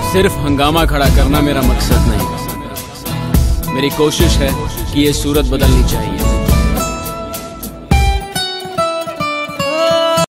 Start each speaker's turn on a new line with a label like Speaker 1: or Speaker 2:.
Speaker 1: सिर्फ हंगामा खड़ा करना मेरा मकसद नहीं। मेरी कोशिश है कि ये सूरत बदलनी चाहिए।